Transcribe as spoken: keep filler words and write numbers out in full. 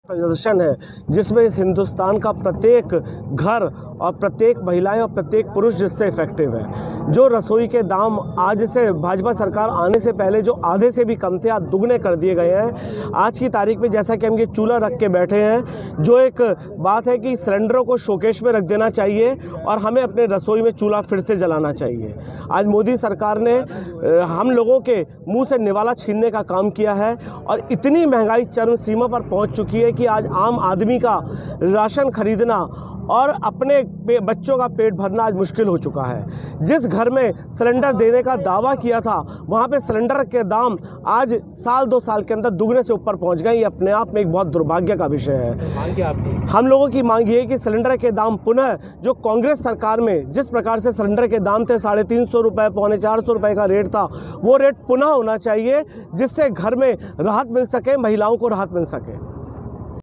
प्रदर्शन है जिसमें इस हिंदुस्तान का प्रत्येक घर और प्रत्येक महिलाएं और प्रत्येक पुरुष जिससे इफेक्टिव है। जो रसोई के दाम आज से भाजपा सरकार आने से पहले जो आधे से भी कम थे आज दुगने कर दिए गए हैं। आज की तारीख में जैसा कि हम ये चूल्हा रख के बैठे हैं, जो एक बात है कि सिलेंडरों को शोकेश में रख देना चाहिए और हमें अपने रसोई में चूल्हा फिर से जलाना चाहिए। आज मोदी सरकार ने हम लोगों के मुँह से निवाला छीनने का काम किया है और इतनी महंगाई चरम सीमा पर पहुँच चुकी है कि आज आम आदमी का राशन खरीदना और अपने बच्चों का पेट भरना आज मुश्किल हो चुका है। जिस घर में सिलेंडर देने का दावा किया था वहाँ पे सिलेंडर के दाम आज साल दो साल के अंदर दुगने से ऊपर पहुँच गए। ये अपने आप में एक बहुत दुर्भाग्य का विषय है। हम लोगों की मांग ये है कि सिलेंडर के दाम पुनः जो कांग्रेस सरकार में जिस प्रकार से सिलेंडर के दाम थे साढ़े तीन सौ रुपये पौने चार सौ रुपये का रेट था, वो रेट पुनः होना चाहिए जिससे घर में राहत मिल सके, महिलाओं को राहत मिल सके।